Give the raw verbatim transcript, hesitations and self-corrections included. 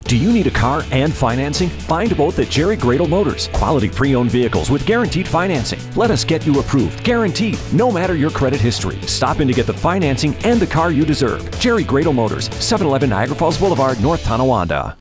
Do you need a car and financing? Find both at Jerry Gradl Motors. Quality pre-owned vehicles with guaranteed financing. Let us get you approved, guaranteed, no matter your credit history. Stop in to get the financing and the car you deserve. Jerry Gradl Motors, seven eleven Niagara Falls Boulevard, North Tonawanda.